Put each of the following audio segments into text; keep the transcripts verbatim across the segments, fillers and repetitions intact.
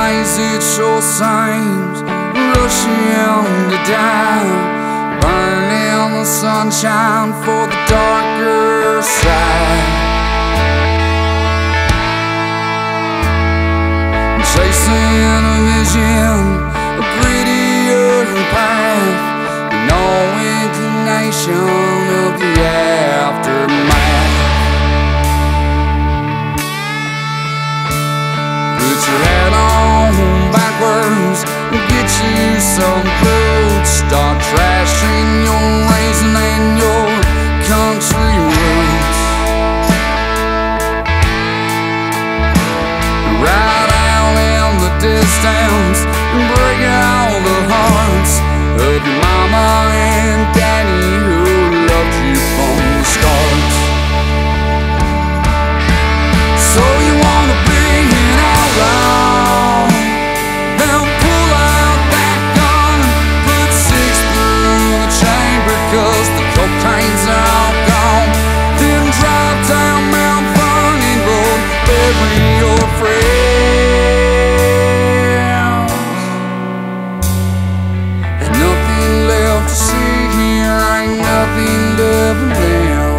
days it sure seems rushing to die, burning the sunshine for the darker side, chasing a vision, a grittier path, no inclination of the aftermath. Put your hat on backwards and get you some boots. Start trashing your raisin and your country roots. Right out in the distance and break all the hearts of your mama and daddy who loved you from the start. So you wanna be an outlaw? Then pull out that gun, put six through the chamber, cause the cocaine's all gone. Then drive down Mount Vernon Road, bury your friends. There's nothing left to see here, ain't nothing left around.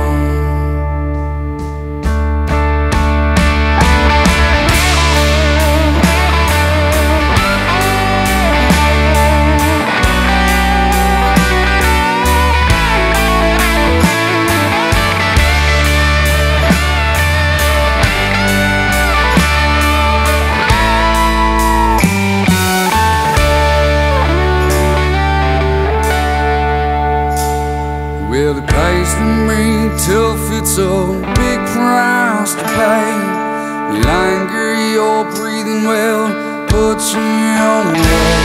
Well, it pays for me tough, it's a big price to pay. The anger you're breathing will put you on the way.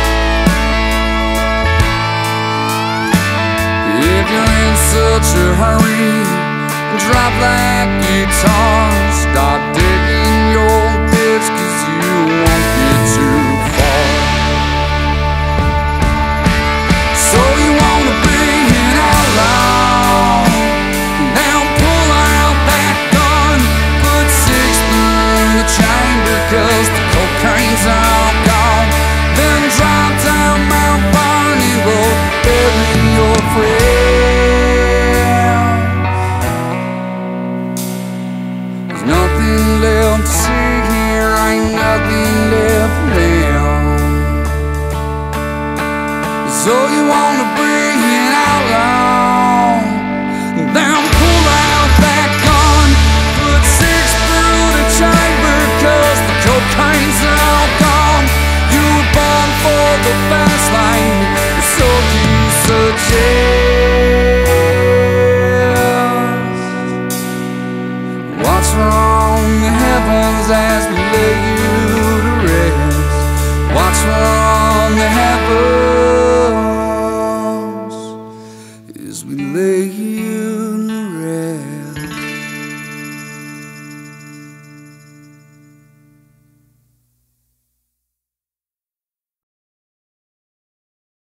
If you're in such a hurry, drop that guitar, start digging